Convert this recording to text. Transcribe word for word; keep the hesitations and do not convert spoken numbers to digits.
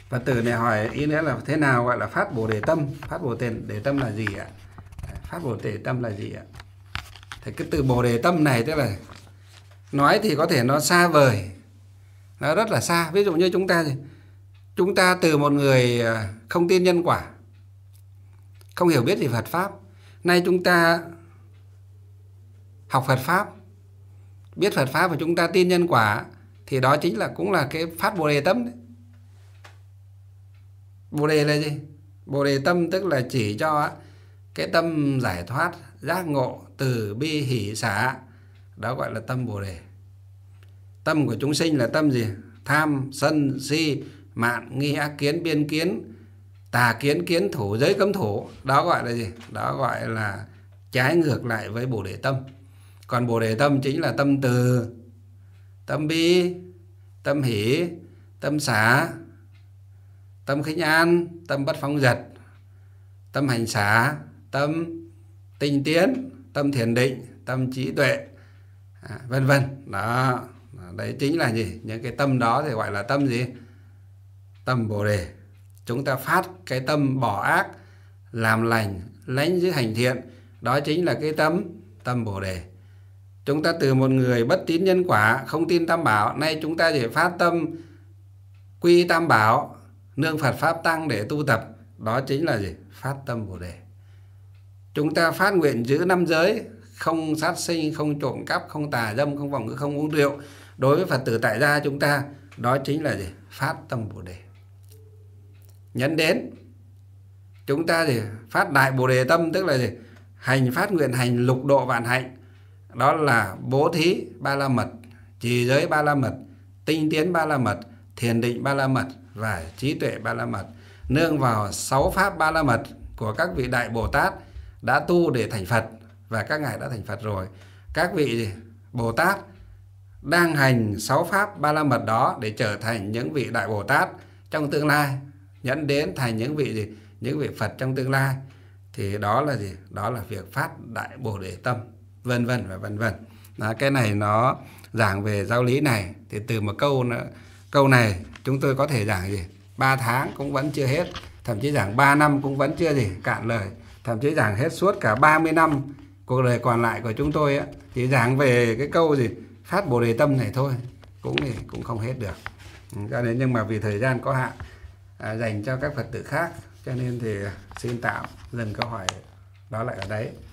Phật tử này hỏi ý nữa là thế nào gọi là phát Bồ Đề Tâm? Phát Bồ Đề Tâm là gì ạ? Phát Bồ Đề Tâm là gì ạ? Thì cái từ Bồ Đề Tâm này tức là nói thì có thể nó xa vời, nó rất là xa. Ví dụ như chúng ta chúng ta từ một người không tin nhân quả, không hiểu biết gì Phật Pháp, nay chúng ta học Phật Pháp, biết Phật Pháp và chúng ta tin nhân quả, thì đó chính là cũng là cái phát Bồ Đề Tâm đấy. Bồ Đề là gì? Bồ Đề Tâm tức là chỉ cho cái tâm giải thoát, giác ngộ, từ bi, hỷ, xả. Đó gọi là tâm Bồ Đề. Tâm của chúng sinh là tâm gì? Tham, sân, si, mạn, nghi, ác kiến, biên kiến, tà kiến, kiến thủ, giới cấm thủ. Đó gọi là gì? Đó gọi là trái ngược lại với Bồ Đề Tâm. Còn Bồ Đề Tâm chính là tâm từ, tâm bi, tâm hỷ, tâm xả, tâm khinh an, tâm bất phóng dật, tâm hành xả, tâm tinh tiến, tâm thiền định, tâm trí tuệ, à, vân vân. Đó, đấy chính là gì? Những cái tâm đó thì gọi là tâm gì? Tâm Bồ Đề. Chúng ta phát cái tâm bỏ ác, làm lành, lánh giữ hành thiện, đó chính là cái tâm tâm Bồ Đề. Chúng ta từ một người bất tín nhân quả, không tin Tam Bảo, nay chúng ta chỉ phát tâm quy Tam Bảo, nương Phật Pháp Tăng để tu tập, đó chính là gì? Phát tâm Bồ Đề. Chúng ta phát nguyện giữ năm giới, không sát sinh, không trộm cắp, không tà dâm, không vọng ngữ, không uống rượu. Đối với Phật tử tại gia chúng ta, đó chính là gì? Phát tâm Bồ Đề. Nhấn đến chúng ta gì? Phát đại Bồ Đề Tâm, tức là gì? Hành phát nguyện hành lục độ vạn hạnh. Đó là bố thí ba la mật, trì giới ba la mật, tinh tiến ba la mật, thiền định ba la mật và trí tuệ ba la mật, nương vào sáu pháp ba la mật của các vị đại Bồ Tát đã tu để thành Phật, và các ngài đã thành Phật rồi. Các vị Bồ Tát đang hành sáu pháp ba la mật đó để trở thành những vị đại Bồ Tát trong tương lai, nhẫn đến thành những vị gì? Những vị Phật trong tương lai. Thì đó là gì? Đó là việc phát đại Bồ Đề Tâm, vân vân và vân vân. Đó, cái này nó giảng về giáo lý này thì từ một câu nữa, câu này chúng tôi có thể giảng gì? ba tháng cũng vẫn chưa hết, thậm chí giảng ba năm cũng vẫn chưa gì cạn lời, thậm chí giảng hết suốt cả ba mươi năm cuộc đời còn lại của chúng tôi á, chỉ giảng về cái câu gì? Phát Bồ Đề Tâm này thôi, cũng thì cũng không hết được. Cho nên nhưng mà vì thời gian có hạn à, dành cho các Phật tử khác, cho nên thì xin tạm dừng câu hỏi đó lại ở đấy.